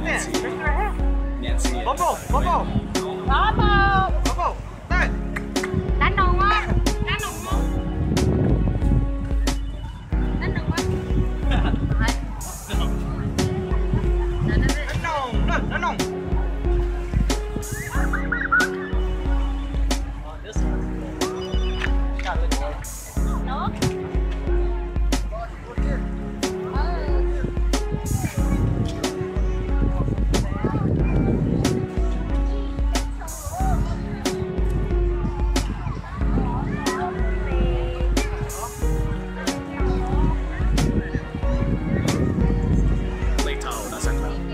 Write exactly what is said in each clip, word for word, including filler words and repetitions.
Nancy. Fish in her hand. Nancy. Bubble, bubble. Bubble. Bubble. Đây. Đánh đồng không? Đánh đồng không? Đánh đồng không? Đấy. Đánh đồng. Đánh đồng. Đây, đánh đồng. Nước. Lake Tahoe, that's our club.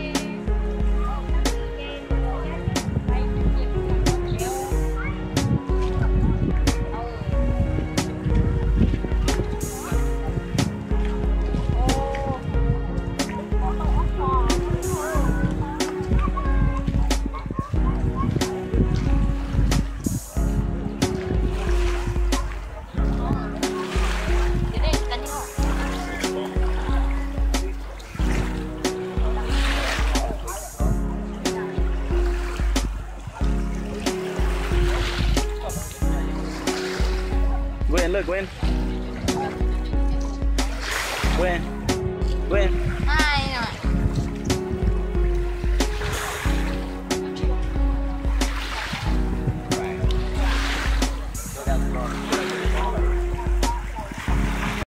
Gwen, look, Gwen. Gwen. Gwen. Hi.